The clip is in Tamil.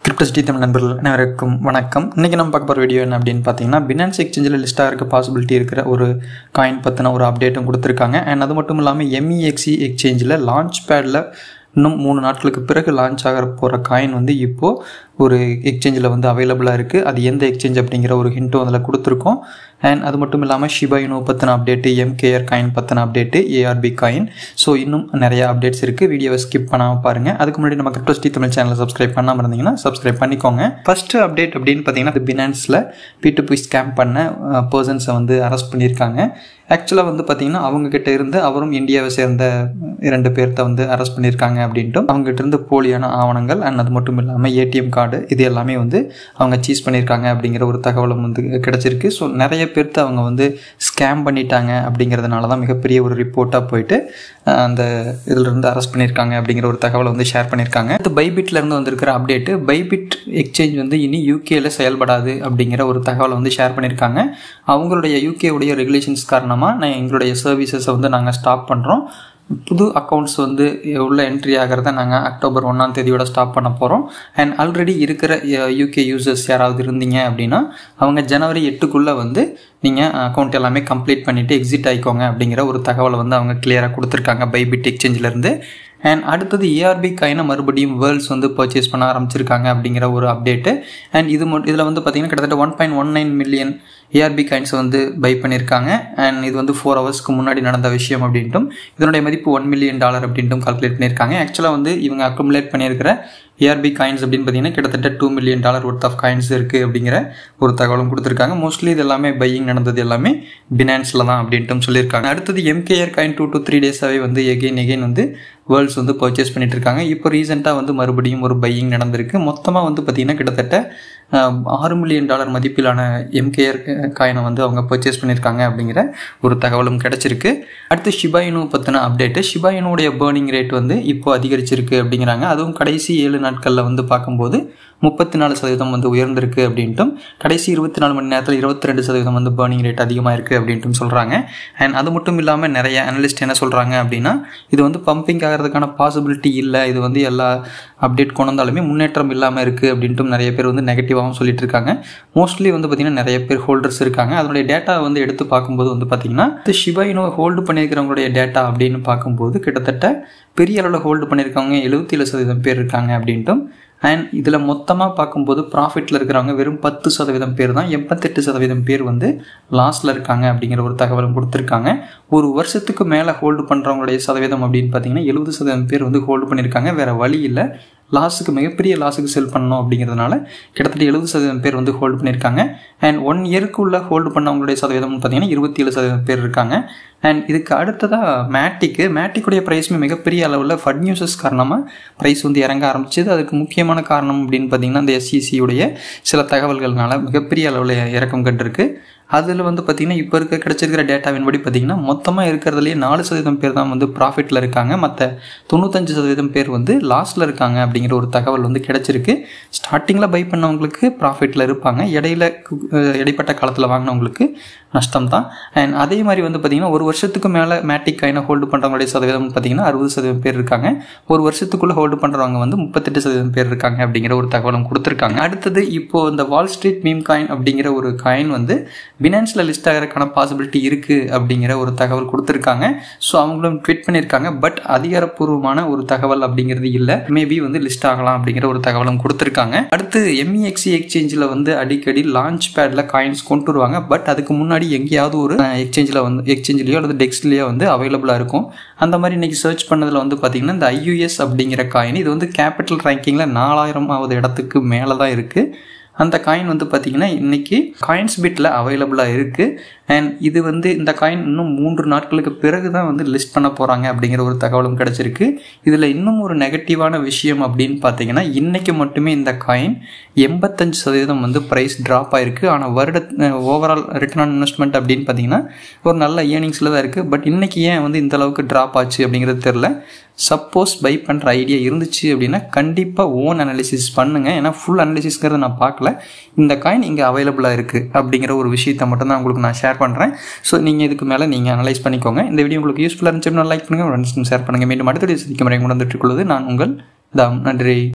கிரிப்டோசிட்டி தமிழ் நண்பர்கள் அனைவருக்கும் வணக்கம். இன்றைக்கி நம்ம பார்க்க போகிற வீடியோ என்ன அப்படின்னு பார்த்தீங்கன்னா, பினான்ஸ் எக்ஸ்சேஞ்சில் லிஸ்ட்டாக இருக்க பாசிபிலிட்டி இருக்கிற ஒரு காயின் பற்றின ஒரு அப்டேட்டும் கொடுத்துருக்காங்க. அண்ட் அது மட்டும் இல்லாமல் MEXC எக்ஸ்சேஞ்சில் லான்ச் பேடில் இன்னும் 3 நாட்களுக்கு பிறகு லான்ச் ஆகிற போகிற காயின் இப்போது ஒரு எக்ஸ்சேஞ்சில் அவைலபிளாக இருக்குது. அது எந்த எக்ஸ்சேஞ்ச் அப்படிங்கிற ஒரு ஹிண்ட்டும் அதில் கொடுத்துருக்கோம். அண்ட் அது மட்டும் இல்லாமல் ஷிபா இனு பற்றின அப்டேட்டு, MKR காயின் பற்றின அப்டேட்டு, ARB காயின். ஸோ இன்னும் நிறையா அப்டேட்ஸ் இருக்குது. வீடியோவை ஸ்கிப் பண்ணாமல் பாருங்கள். அதுக்கு முன்னாடி நம்ம கிரிப்டோசிட்டி தமிழ் சேனலை சப்ஸ்கிரைப் பண்ணாமல் இருந்தீங்கன்னா சப்ஸ்கிரைப் பண்ணிக்கோங்க. ஃபஸ்ட்டு அப்டேட் அப்படின்னு பார்த்தீங்கன்னா, பினான்ஸில் P2P ஸ்கேம் பண்ண பர்சன்ஸை அரெஸ்ட் பண்ணியிருக்காங்க. ஆக்சுவலாக பார்த்தீங்கன்னா அவங்கக்கிட்ட இருந்து அவரும் இந்தியாவை சேர்ந்த 2 பேர்த்த அரெஸ்ட் பண்ணியிருக்காங்க அப்படின்ட்டும், அவங்ககிட்ட இருந்து போலியான ஆவணங்கள் அண்ட் அது மட்டும் இல்லாமல் ATM கார்டு இது எல்லாமே அவங்க சீஸ் பண்ணியிருக்காங்க அப்படிங்கிற ஒரு தகவலும் கிடச்சிருக்கு. ஸோ நிறைய பேர்த்து அவங்க ஸ்கேம் பண்ணிட்டாங்க அப்படிங்கிறதுனால தான் மிகப்பெரிய ஒரு ரிப்போர்ட்டாக போயிட்டு அந்த இதிலிருந்து அரெஸ்ட் பண்ணியிருக்காங்க அப்படிங்கிற ஒரு தகவலை ஷேர் பண்ணியிருக்காங்க. அடுத்து பைபிட்லேருந்து வந்திருக்கிற அப்டேட்டு, பைபிட் எக்ஸ்சேஞ்ச் இனி UKல செயல்படாது அப்படிங்கிற ஒரு தகவலை ஷேர் பண்ணியிருக்காங்க. அவங்களுடைய UK உடைய ரெகுலேஷன்ஸ் காரணமாக எங்களுடைய சர்வீசஸை நாங்கள் ஸ்டாப் பண்ணுறோம். புது அக்கௌண்ட்ஸ் உள்ள என்ட்ரி ஆகிறத நாங்கள் அக்டோபர் 1ஆம் தேதியோட ஸ்டாப் பண்ண போகிறோம். அண்ட் ஆல்ரெடி இருக்கிற UK யூசர்ஸ் யாராவது இருந்தீங்க அப்படின்னா அவங்க ஜனவரி 8க்குள்ளே நீங்கள் அக்கௌண்ட் எல்லாமே கம்ப்ளீட் பண்ணிவிட்டு எக்ஸிட் ஆகிக்கோங்க அப்படிங்கிற ஒரு தகவலை அவங்க கிளியராக கொடுத்துருக்காங்க பைபிட் எக்ஸ்சேஞ்சிலேருந்து. அண்ட் அடுத்தது ARB காயினை மறுபடியும் வேர்ல்ட்ஸ் பர்ச்சேஸ் பண்ண ஆரம்பிச்சிருக்காங்க அப்படிங்கிற ஒரு அப்டேட்டு. அண்ட் இதில் பார்த்தீங்கன்னா கிட்டத்தட்ட 1.19 மில்லியன் ARB காயின்ஸ் பை பண்ணியிருக்காங்க. அண்ட் இது 4 ஹவர்ஸ்க்கு முன்னாடி நடந்த விஷயம் அப்படின்ட்டும், இதனுடைய மதிப்பு $1 மில்லியன் அப்படின்ட்டும் கால்குலேட் பண்ணியிருக்காங்க. ஆக்சுவலாக இவங்க அக்குமுலேட் பண்ணியிருக்கிற ARB காயின்ஸ் அப்படின்னு பார்த்தீங்கன்னா கிட்டத்தட்ட $2 மில்லியன் ஒர்த் ஆஃப் காயின்ஸ் இருக்குது அப்படிங்கிற ஒரு தகவலும் கொடுத்துருக்காங்க. மோஸ்ட்லி இது எல்லாமே பையிங் நடந்தது எல்லாமே பினான்ஸில் தான் அப்படின்ட்டும் சொல்லியிருக்காங்க. அடுத்தது MKR காயின் 2 to 3 டேஸாகவே எகெயின் வேர்ல்ட்ஸ் பர்ச்சேஸ் பண்ணிட்டு இருக்காங்க. இப்போ ரீசெண்டாக மறுபடியும் ஒரு பையிங் நடந்திருக்கு. மொத்தமாக பார்த்தீங்கன்னா கிட்டத்தட்ட $6 மில்லியன் மதிப்பிலான MKR காயினை அவங்க பர்ச்சேஸ் பண்ணியிருக்காங்க அப்படிங்கிற ஒரு தகவலும் கிடச்சிருக்கு. அடுத்து ஷிபா இனு பற்றின அப்டேட்டு, ஷிபா இனுடைய பேர்னிங் ரேட் இப்போ அதிகரிச்சிருக்கு அப்படிங்கிறாங்க. அதுவும் கடைசி 7 நாட்களில் பார்க்கும்போது 34% உயர்ந்திருக்கு அப்படின்ட்டும், கடைசி 24 மணி நேரத்தில் 22% பேர்னிங் ரேட் அதிகமாக இருக்குது அப்படின்ட்டும் சொல்கிறாங்க. அண்ட் அது மட்டும் இல்லாமல் நிறைய அனலிஸ்ட் என்ன சொல்கிறாங்க அப்படின்னா, இது பம்பிங் ஆகிறதுக்கான பாசிபிலிட்டி இல்லை, இது எல்லா அப்டேட் கொண்டு வந்தாலுமே முன்னேற்றம் இல்லாமல் இருக்குது அப்படின்ட்டும் நிறைய பேர் நெகட்டிவாகவும் சொல்லிட்டு இருக்காங்க. மோஸ்ட்லி பார்த்திங்கன்னா நிறைய பேர் ஹோல்டர்ஸ் இருக்காங்க. அதனுடைய டேட்டா எடுத்து பார்க்கும்போது பார்த்திங்கன்னா ஷிபா இனு ஹோல்டு பண்ணியிருக்கிறவங்களுடைய டேட்டா அப்படின்னு பார்க்கும்போது கிட்டத்தட்ட பெரிய அளவில் ஹோல்டு பண்ணியிருக்கவங்க 77% பேர் இருக்காங்க அப்படின்ட்டும், அண்ட் இதில் மொத்தமாக பார்க்கும்போது ப்ராஃபிட்டில் இருக்கிறவங்க வெறும் 10% பேர் தான், 88% பேர் லாஸில் இருக்காங்க அப்படிங்கிற ஒரு தகவலும் கொடுத்துருக்காங்க. ஒரு வருஷத்துக்கு மேலே ஹோல்டு பண்ணுறவங்களுடைய சதவீதம் அப்படின்னு பார்த்தீங்கன்னா 70% பேர் ஹோல்டு பண்ணியிருக்காங்க. வேறு வழி இல்லை, லாஸுக்கு மிகப்பெரிய லாஸுக்கு செல் பண்ணணும் அப்படிங்கிறதுனால கிட்டத்தட்ட 70% பேர் ஹோல்டு பண்ணியிருக்காங்க. அண்ட் 1 இயர்க்குள்ளே ஹோல்டு பண்ணவங்களுடைய சதவீதம் பார்த்தீங்கன்னா 27% பேர் இருக்காங்க. அண்ட் இதுக்கு அடுத்ததாக மேட்டிக்குடைய ப்ரைஸுமே மிகப்பெரிய அளவில் ஃபட் நியூஸஸ் காரணமாக ப்ரைஸ் இறங்க ஆரம்பிச்சது. அதுக்கு முக்கியமான காரணம் அப்படின்னு பார்த்தீங்கன்னா இந்த SEC உடைய சில தகவல்கள்னால மிகப்பெரிய அளவில் இறக்கம் கண்டிருக்கு. அதில் பார்த்திங்கன்னா இப்போ கிடச்சிருக்கிற டேட்டாவின்படி பார்த்திங்கன்னா மொத்தமாக இருக்கிறதுலேயே 4% பேர் தான் ப்ராஃபிட்டில் இருக்காங்க, மற்ற 95% பேர் லாஸில் இருக்காங்க அப்படிங்கிற ஒரு தகவல் கிடச்சிருக்கு. ஸ்டார்டிங்கில் பை பண்ணவங்களுக்கு ப்ராஃபிட்டில் இருப்பாங்க, இடைப்பட்ட காலத்தில் வாங்கினவங்களுக்கு நஷ்டம் தான். அண்ட் அதே மாதிரி பார்த்திங்கன்னா ஒரு வருஷத்துக்கு மேலே மேட்டிக் காயினை ஹோல்டு பண்ணுறவங்களுடைய சதவீதம் பார்த்திங்கன்னா 60% பேர் இருக்காங்க. ஒரு வருஷத்துக்குள்ளே ஹோல்டு பண்ணுறவங்க 38% பேர் இருக்காங்க அப்படிங்கிற ஒரு தகவலும் கொடுத்துருக்காங்க. அடுத்தது இப்போது இந்த வால் ஸ்ட்ரீட் மீம் காயின் அப்படிங்கிற ஒரு காயின் பினான்ஸில் லிஸ்ட் ஆகிறதுக்கான பாசிபிலிட்டி இருக்குது அப்படிங்கிற ஒரு தகவல் கொடுத்துருக்காங்க. ஸோ அவங்களும் ட்வீட் பண்ணியிருக்காங்க. பட் அதிகாரப்பூர்வமான ஒரு தகவல் அப்படிங்கிறது இல்லை, மேபி லிஸ்ட் ஆகலாம் அப்படிங்கிற ஒரு தகவலும் கொடுத்துருக்காங்க. அடுத்து MEXC எக்ஸ்சேஞ்சில் அடிக்கடி லான்ச் பேடில் காயின்ஸ் கொண்டு வருவாங்க. பட் அதுக்கு முன்னாடி எங்கேயாவது ஒரு எக்ஸ்சேஞ்சிலையோ அல்லது டெக்ஸ்ட்லேயோ அவைலபிளாக இருக்கும். அந்த மாதிரி இன்றைக்கி சர்ச் பண்ணதில் பார்த்தீங்கன்னா இந்த IUS அப்படிங்கிற காயின் இது கேபிட்டல் ரேங்கிங்கில் 4000வது இடத்துக்கு மேலே தான் இருக்குது. அந்த காயின் பார்த்திங்கன்னா இன்றைக்கி காயின்ஸ் பிட்டில் அவைலபிளாக இருக்குது. அண்ட் இது இந்த காயின் இன்னும் 3 நாட்களுக்கு பிறகு தான் லிஸ்ட் பண்ண போகிறாங்க அப்படிங்கிற ஒரு தகவலும் கிடச்சிருக்கு. இதில் இன்னும் ஒரு நெகட்டிவான விஷயம் அப்படின்னு பார்த்தீங்கன்னா, இன்றைக்கி மட்டுமே இந்த காயின் 85% ப்ரைஸ் ட்ராப் ஆகிருக்கு. ஆனால் ஓவரால் ரிட்டர்ன் ஆன் இன்வெஸ்ட்மெண்ட் அப்படின்னு பார்த்தீங்கன்னா ஒரு நல்ல ஏர்னிங்ஸில் தான் இருக்குது. பட் இன்றைக்கி ஏன் இந்த அளவுக்கு ட்ராப் ஆச்சு அப்படிங்கிறது தெரில. சப்போஸ் பை பண்ணுற ஐடியா இருந்துச்சு அப்படின்னா கண்டிப்பாக ஓன் அனாலிசிஸ் பண்ணுங்கள். ஏன்னா ஃபுல் அனாலிசிஸ்ங்கிறத நான் பார்க்கல. இந்த காயின் இங்கே அவைலபிளாக இருக்குது அப்படிங்கிற ஒரு விஷயத்தை மட்டும்தான் உங்களுக்கு நான் ஷேர் பண்ணுறேன். ஸோ நீங்கள் இதுக்கு மேலே நீங்கள் அனலைஸ் பண்ணிக்கோங்க. இந்த வீடியோ உங்களுக்கு யூஸ்ஃபுல்லாக இருந்துச்சுன்னா லைக் பண்ணுங்கள், ஃப்ரெண்ட்ஸ்க்கும் ஷேர் பண்ணுங்கள். மீண்டும் அடுத்த வீடியோ சந்திக்கும் முறை வந்துட்டுள்ளது நான் உங்கள் தாம். நன்றி.